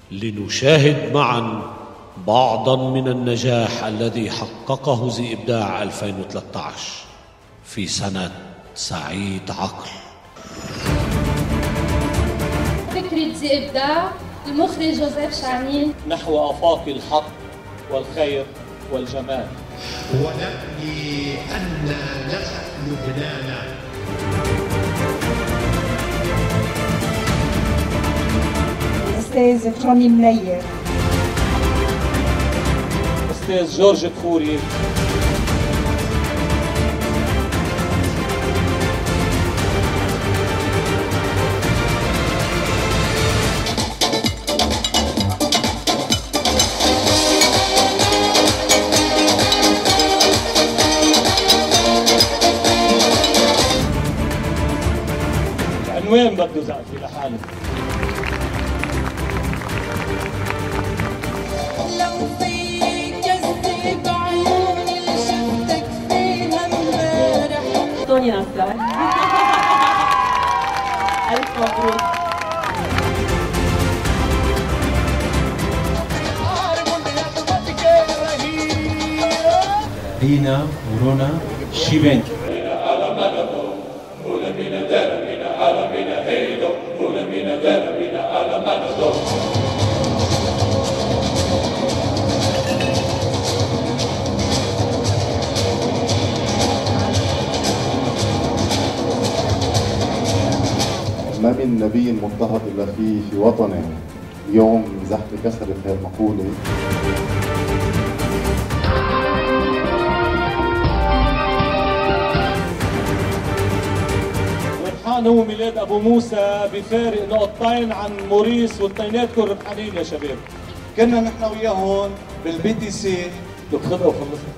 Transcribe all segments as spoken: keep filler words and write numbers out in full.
لنشاهد معا بعضا من النجاح الذي حققه زي إبداع ألفين وثلاثة عشر في سنة سعيد عقل. فكرة زي إبداع المخرج جوزيف شعنين نحو آفاق الحق والخير والجمال، ونبني أن نسف لبنان. الأستاذ فراني منير، أستاذ جورج كفوري، العنوان بده زقفة لحاله. لو فيك كذب عيوني اللي شفتك فيها امبارح. طوني نصار. ألف مبروك. رينا ورونا شيبين. ما من نبي مضطهد إلا فيه في وطنه. اليوم زحمة كسرت هذه المقولة. ربحان هو ميلاد أبو موسى بفارق نقطتين عن موريس، واثنيناتكم ربحانين يا شباب. كنا نحن وياه هون بالبي تي سي. بدك خذها وخلصها.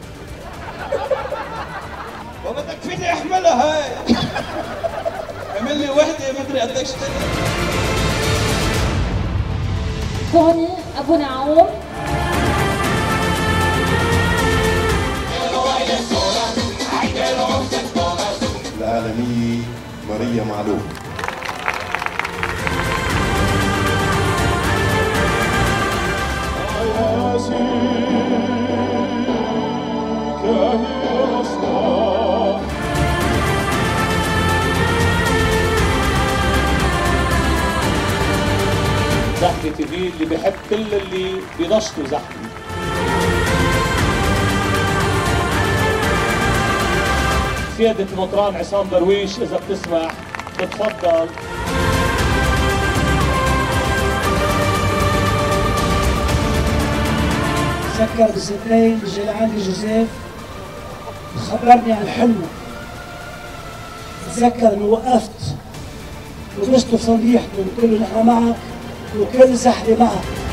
وبدك فيني احملها هاي. اعمل لي وحده مدري قديش تاني. هون أبو نعوم، العالمية ماريا معلول. زحمة تي في اللي بيحب كل اللي بينشطوا زحمة. سيادة المطران عصام درويش إذا بتسمع بتفضل. تذكر بسنتين بيجي لعندي جوزيف خبرني عن حلمه. تذكر انه وقفت وبسته في صنديحته وقلت له نحن معك وكل سحري معك.